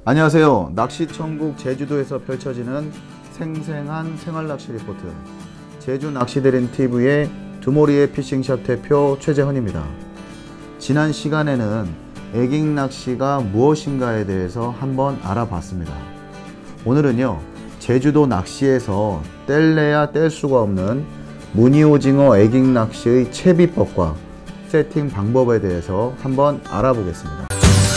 안녕하세요. 낚시천국 제주도에서 펼쳐지는 생생한 생활낚시 리포트, 제주낚시대린TV의 두모리의 피싱샵 대표 최재헌입니다. 지난 시간에는 애깅낚시가 무엇인가에 대해서 한번 알아봤습니다. 오늘은요, 제주도 낚시에서 뗄래야 뗄 수가 없는 무늬오징어 애깅낚시의 채비법과 세팅 방법에 대해서 한번 알아보겠습니다.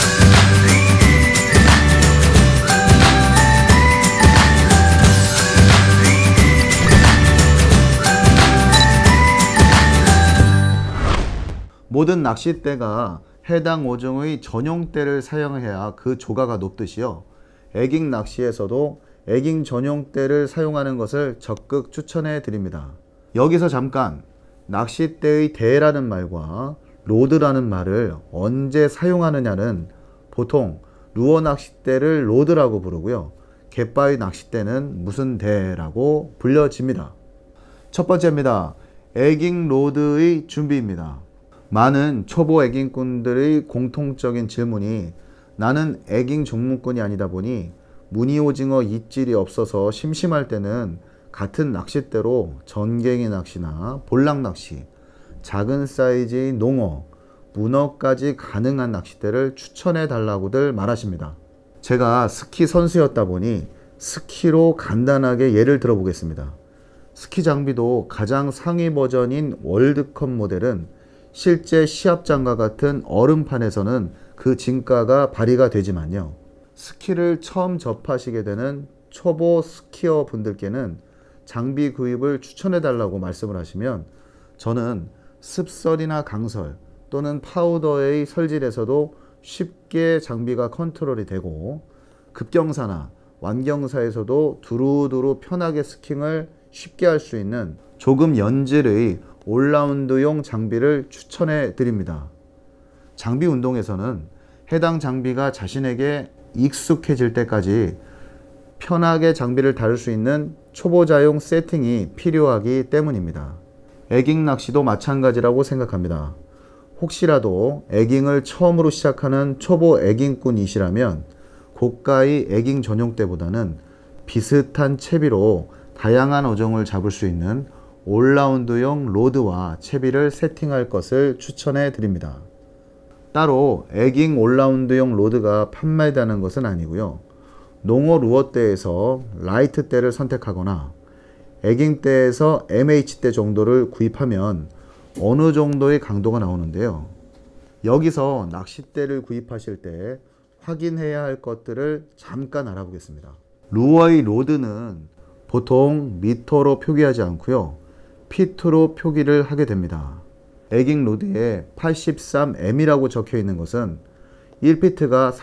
모든 낚싯대가 해당 어종의 전용대를 사용해야 그 조가가 높듯이요, 애깅 낚시에서도 애깅 전용대를 사용하는 것을 적극 추천해 드립니다. 여기서 잠깐 낚싯대의 대라는 말과 로드라는 말을 언제 사용하느냐는 보통 루어 낚싯대를 로드라고 부르고요, 갯바위 낚싯대는 무슨 대라고 불려집니다. 첫 번째입니다. 애깅 로드의 준비입니다. 많은 초보 애깅꾼들의 공통적인 질문이, 나는 애깅 종문꾼이 아니다 보니 무늬오징어 입질이 없어서 심심할 때는 같은 낚싯대로 전갱이 낚시나 볼락 낚시, 작은 사이즈의 농어, 문어까지 가능한 낚싯대를 추천해 달라고들 말하십니다. 제가 스키 선수였다 보니 스키로 간단하게 예를 들어 보겠습니다. 스키 장비도 가장 상위 버전인 월드컵 모델은 실제 시합장과 같은 얼음판에서는 그 진가가 발휘가 되지만요, 스키를 처음 접하시게 되는 초보 스키어 분들께는 장비 구입을 추천해 달라고 말씀을 하시면, 저는 습설이나 강설 또는 파우더의 설질에서도 쉽게 장비가 컨트롤이 되고, 급경사나 완경사에서도 두루두루 편하게 스킹을 쉽게 할 수 있는 조금 연질의 올라운드용 장비를 추천해 드립니다. 장비 운동에서는 해당 장비가 자신에게 익숙해질 때까지 편하게 장비를 다룰 수 있는 초보자용 세팅이 필요하기 때문입니다. 애깅 낚시도 마찬가지라고 생각합니다. 혹시라도 애깅을 처음으로 시작하는 초보 애깅꾼이시라면 고가의 애깅 전용대보다는 비슷한 채비로 다양한 어종을 잡을 수 있는 올라운드용 로드와 채비를 세팅할 것을 추천해 드립니다. 따로 애깅 올라운드용 로드가 판매되는 것은 아니고요, 농어 루어대에서 라이트대를 선택하거나 애깅대에서 MH대 정도를 구입하면 어느 정도의 강도가 나오는데요, 여기서 낚싯대를 구입하실 때 확인해야 할 것들을 잠깐 알아보겠습니다. 루어의 로드는 보통 미터로 표기하지 않고요, 피트로 표기를 하게 됩니다. 애깅 로드에 83M이라고 적혀 있는 것은 1피트가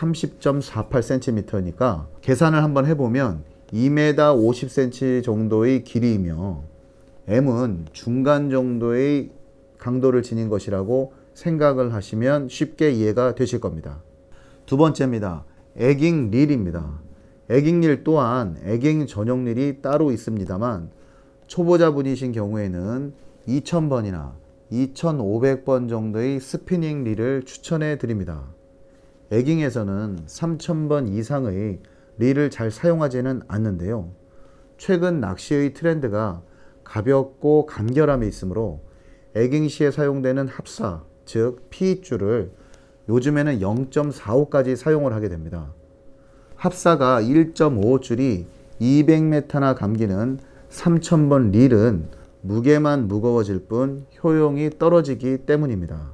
30.48cm니까 계산을 한번 해보면 2m 50cm 정도의 길이이며, M은 중간 정도의 강도를 지닌 것이라고 생각을 하시면 쉽게 이해가 되실 겁니다. 두 번째입니다. 애깅 릴입니다. 애깅 릴 또한 애깅 전용 릴이 따로 있습니다만, 초보자분이신 경우에는 2000번이나 2500번 정도의 스피닝 릴을 추천해 드립니다. 애깅에서는 3000번 이상의 릴을 잘 사용하지는 않는데요, 최근 낚시의 트렌드가 가볍고 간결함이 있으므로 애깅 시에 사용되는 합사, 즉 피줄을 요즘에는 0.45까지 사용을 하게 됩니다. 합사가 1.55줄이 200m나 감기는 3000번 릴은 무게만 무거워질 뿐 효용이 떨어지기 때문입니다.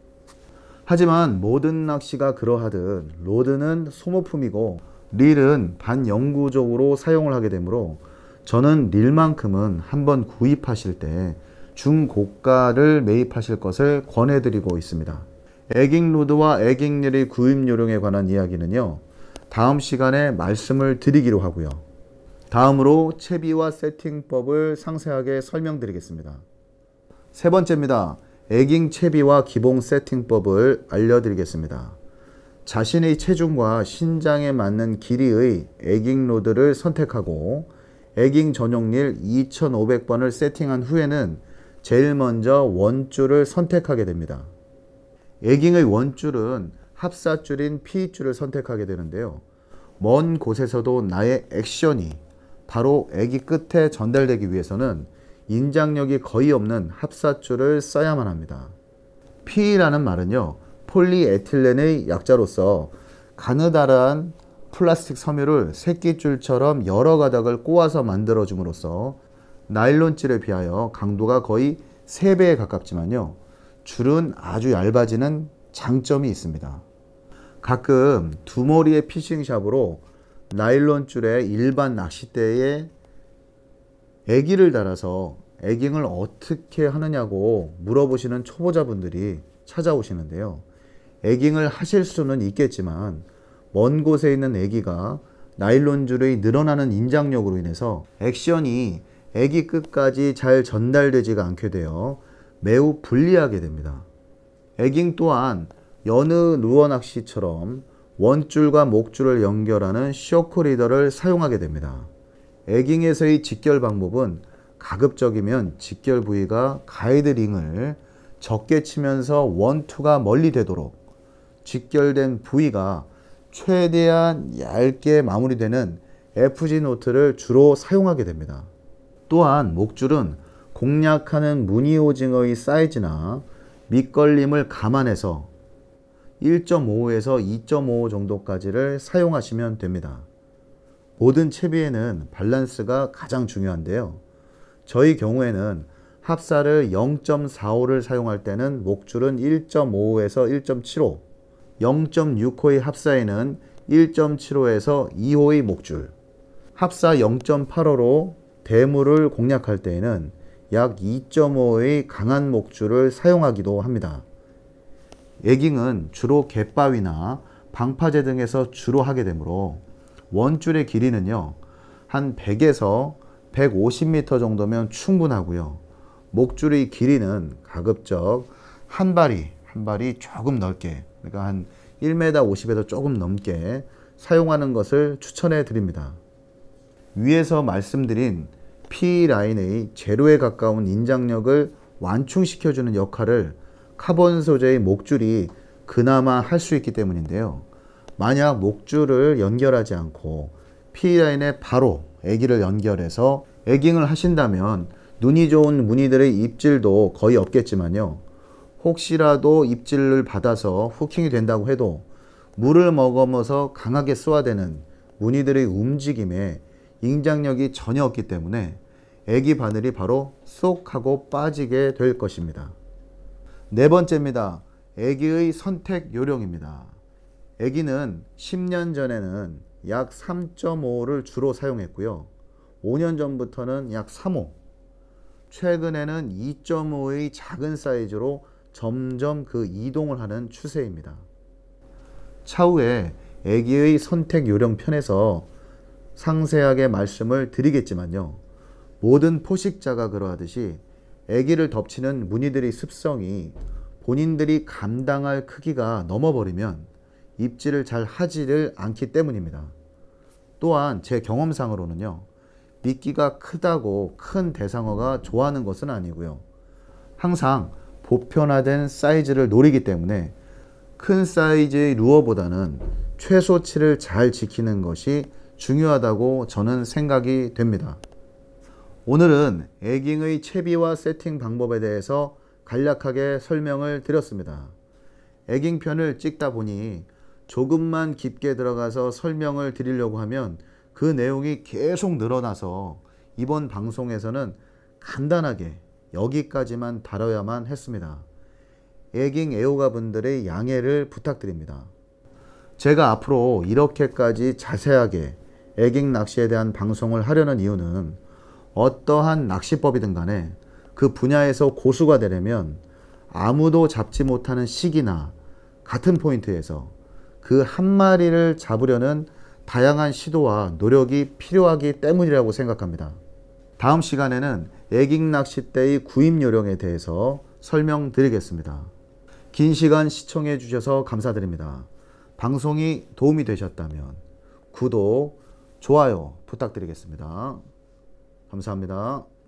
하지만 모든 낚시가 그러하듯 로드는 소모품이고 릴은 반영구적으로 사용을 하게 되므로, 저는 릴만큼은 한번 구입하실 때 중고가를 매입하실 것을 권해드리고 있습니다. 애깅 로드와 애깅 릴의 구입 요령에 관한 이야기는요, 다음 시간에 말씀을 드리기로 하고요, 다음으로 채비와 세팅법을 상세하게 설명드리겠습니다. 세 번째입니다. 애깅 채비와 기본 세팅법을 알려드리겠습니다. 자신의 체중과 신장에 맞는 길이의 애깅 로드를 선택하고 애깅 전용 릴 2500번을 세팅한 후에는 제일 먼저 원줄을 선택하게 됩니다. 애깅의 원줄은 합사줄인 P줄을 선택하게 되는데요, 먼 곳에서도 나의 액션이 바로 애기 끝에 전달되기 위해서는 인장력이 거의 없는 합사줄을 써야만 합니다. PE라는 말은요, 폴리에틸렌의 약자로서 가느다란 플라스틱 섬유를 새끼줄처럼 여러 가닥을 꼬아서 만들어줌으로써 나일론줄에 비하여 강도가 거의 3배에 가깝지만요, 줄은 아주 얇아지는 장점이 있습니다. 가끔 두머리의 피싱샵으로 나일론줄에 일반 낚싯대에 애기를 달아서 애깅을 어떻게 하느냐고 물어보시는 초보자분들이 찾아오시는데요. 애깅을 하실 수는 있겠지만 먼 곳에 있는 애기가 나일론줄의 늘어나는 인장력으로 인해서 액션이 애기 끝까지 잘 전달되지가 않게 되어 매우 불리하게 됩니다. 애깅 또한 여느 루어 낚시처럼 원줄과 목줄을 연결하는 쇼크 리더를 사용하게 됩니다. 애깅에서의 직결 방법은 가급적이면 직결 부위가 가이드링을 적게 치면서 원투가 멀리 되도록 직결된 부위가 최대한 얇게 마무리되는 FG 노트를 주로 사용하게 됩니다. 또한 목줄은 공략하는 무늬 오징어의 사이즈나 밑걸림을 감안해서 1.5에서 2.5 정도까지를 사용하시면 됩니다. 모든 채비에는 밸런스가 가장 중요한데요. 저희 경우에는 합사를 0.45를 사용할 때는 목줄은 1.5에서 1.75, 0.6호의 합사에는 1.75에서 2호의 목줄, 합사 0.85로 대물을 공략할 때에는 약 2.5의 강한 목줄을 사용하기도 합니다. 애깅은 주로 갯바위나 방파제 등에서 주로 하게 되므로 원줄의 길이는요, 한 100에서 150m 정도면 충분하고요. 목줄의 길이는 가급적 한 발이 조금 넓게, 그러니까 한 1m 50에서 조금 넘게 사용하는 것을 추천해 드립니다. 위에서 말씀드린 PE 라인의 제로에 가까운 인장력을 완충시켜주는 역할을 카본 소재의 목줄이 그나마 할 수 있기 때문인데요. 만약 목줄을 연결하지 않고 PE 라인에 바로 애기를 연결해서 애깅을 하신다면 눈이 좋은 무늬들의 입질도 거의 없겠지만요, 혹시라도 입질을 받아서 후킹이 된다고 해도 물을 머금어서 강하게 쏘아대는 무늬들의 움직임에 인장력이 전혀 없기 때문에 애기 바늘이 바로 쏙 하고 빠지게 될 것입니다. 네 번째입니다. 애기의 선택 요령입니다. 애기는 10년 전에는 약 3.5를 주로 사용했고요. 5년 전부터는 약 3호, 최근에는 2.5의 작은 사이즈로 점점 그 이동을 하는 추세입니다. 차후에 애기의 선택 요령 편에서 상세하게 말씀을 드리겠지만요, 모든 포식자가 그러하듯이 애기를 덮치는 무늬들의 습성이 본인들이 감당할 크기가 넘어버리면 입질을 잘 하지를 않기 때문입니다. 또한 제 경험상으로는요, 미끼가 크다고 큰 대상어가 좋아하는 것은 아니고요, 항상 보편화된 사이즈를 노리기 때문에 큰 사이즈의 루어보다는 최소치를 잘 지키는 것이 중요하다고 저는 생각이 됩니다. 오늘은 애깅의 채비와 세팅 방법에 대해서 간략하게 설명을 드렸습니다. 애깅 편을 찍다 보니 조금만 깊게 들어가서 설명을 드리려고 하면 그 내용이 계속 늘어나서 이번 방송에서는 간단하게 여기까지만 다뤄야만 했습니다. 애깅 애호가 분들의 양해를 부탁드립니다. 제가 앞으로 이렇게까지 자세하게 애깅 낚시에 대한 방송을 하려는 이유는 어떠한 낚시법이든 간에 그 분야에서 고수가 되려면 아무도 잡지 못하는 시기나 같은 포인트에서 그 한 마리를 잡으려는 다양한 시도와 노력이 필요하기 때문이라고 생각합니다. 다음 시간에는 애깅 낚싯대의 구입 요령에 대해서 설명드리겠습니다. 긴 시간 시청해 주셔서 감사드립니다. 방송이 도움이 되셨다면 구독, 좋아요 부탁드리겠습니다. 감사합니다.